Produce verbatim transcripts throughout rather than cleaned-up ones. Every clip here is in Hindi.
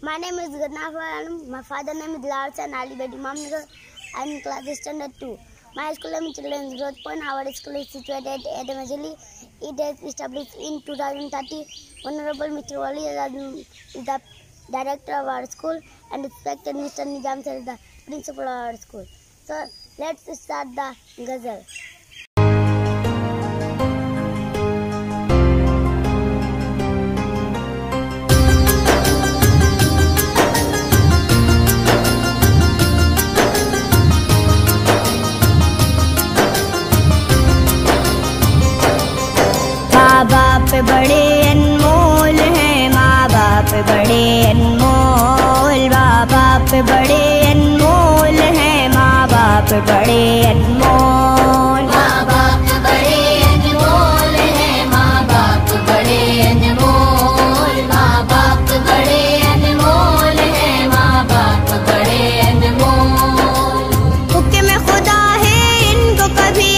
My name is Ganafa and my father name is Larsa Nali Bedi Mamnagar. I am in class standard two. My school name is Children's Growth Point. Our school is situated at Majali. It is established in two thousand thirteen. Honorable Mister Wali is the director of our school and respected Mister Nizam is the principal of our school. So let's start the ghazal. माँ बाप बड़े अनमोल हैं, माँ बाप बड़े अनमोल, माँ बाप बड़े अनमोल हैं, माँ बाप बड़े अनमोल, माँ बाप बड़े अनमोल हैं, माँ बाप बड़े अनमोल, माँ बाप बड़े अनमोल हैं, माँ बाप बड़े अनमोल। हुक्म खुदा है इनको कभी,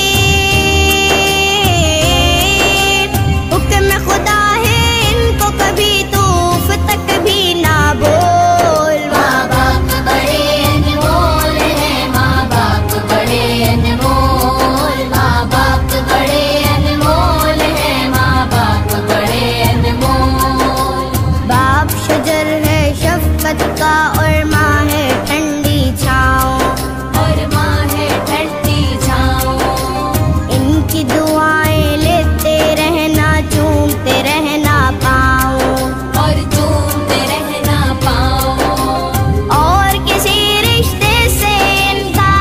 खुदा है इनको कभी तूफ तक भी ना बोल। माँ बाप बड़े अनमोल हैं, माँ बाप बड़े अनमोल, माँ बाप बड़े अनमोल हैं, माँ बाप बड़े अनमोल। बाप शजर है शफकत का और माँ है ठंडी छाँव, और माँ है ठंडी छाँव। इनकी दुआएं लेते रहना, चूमते रहना पाओ, और चूमते रहना पाओ। और किसी रिश्ते से इनका,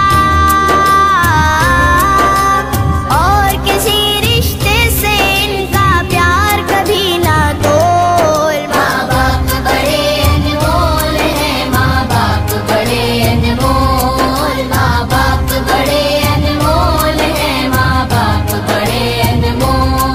और किसी रिश्ते से इनका प्यार कभी ना तोल। माँ बाप बड़े अनमोल हैं, माँ बाप बड़े अनमोल, माँ बाप बड़े अनमोल हैं, माँ बाप बड़े अनमोल।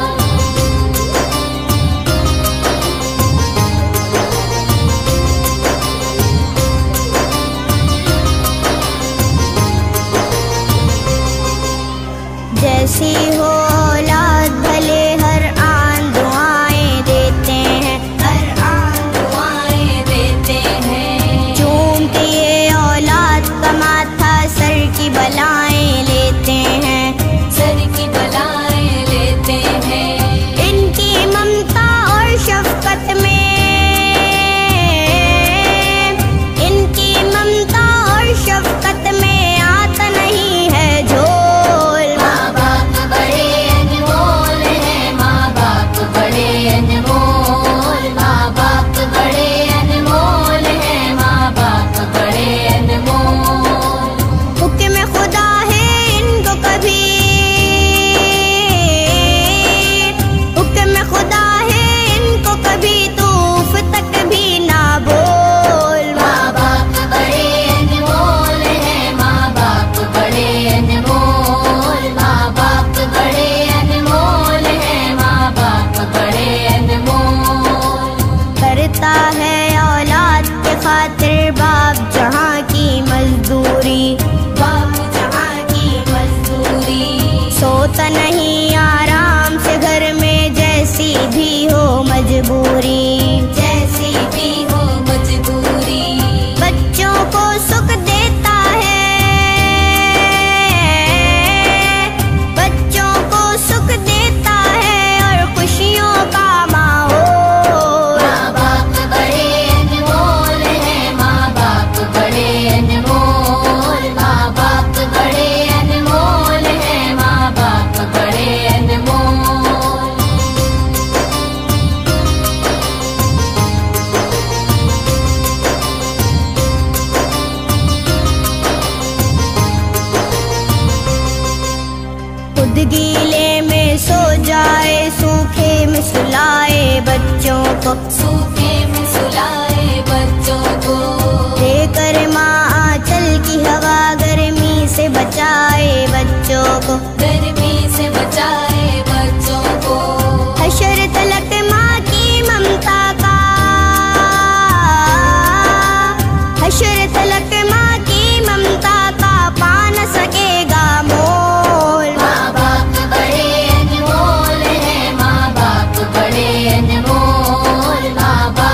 जैसी हो औलाद भले हर आन दुआएं देते हैं, हर आन दुआएं देते हैं। चूमते ये औलाद का माथा सर की बलाएं लेते हैं, सर की बलाएं लेते हैं। इनकी ममता और शफकत में, इनकी ममता और शफकत में आता नहीं है झोल। माँ बाप बड़े अनमोल हैं, माँ बाप बड़े अनमोल, माँ बाप बड़े अनमोल हैं, माँ बाप बड़े अनमोल। हुक्म खुदा है इनको कभी, हुक्म खुदा है इनको कभी तूफ तक भी ना बोल। माँ बाप बड़े अनमोल हैं, माँ बाप बड़े अनमोल, माँ बाप बड़े अनमोल हैं, माँ बाप बड़े अनमोल। करता है औलाद के खातिर बाप जहाँ की मजदूरी, बाप जहाँ की मजदूरी। सोता नहीं आराम से घर में जैसी भी हो मजबूरी, जैसी भी हो मजबूरी। बच्चों को सुख देता है, बच्चों को सुख देता है और खुशियों का माहौल। माँ बाप बड़े अनमोल हैं, माँ बाप बड़े अनमोल, माँ बाप बड़े अनमोल हैं, माँ बाप बड़े अनमोल। खुद गीले में सो जाए, सूखे में सुलाए बच्चों को, सूखे में सुलाए बच्चों को। देकर माँ आंचल की हवा गर्मी से बचाए बच्चों को, गर्मी से बचाए बच्चों को। हशर तलक माँ की ममता का, हशर तलक माँ की ममता का पा न सकेगा मोल। माँ बाप बड़े अनमोल हैं, माँ बाप बड़े अनमोल, माँ बाप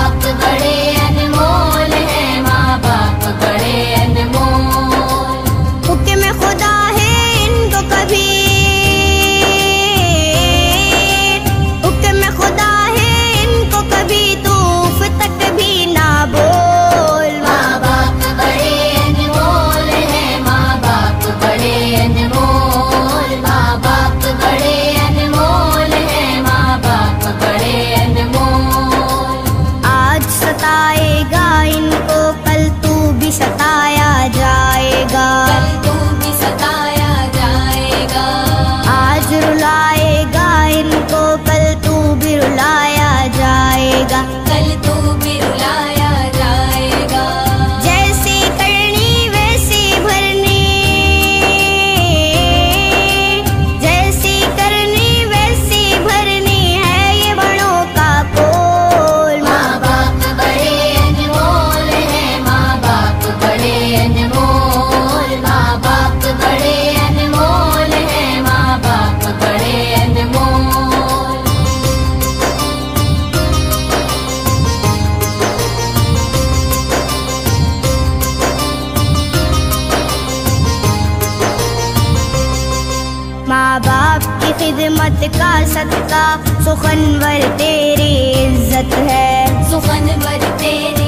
सदका सुखनवर तेरी इज्जत है, सुखनवर तेरी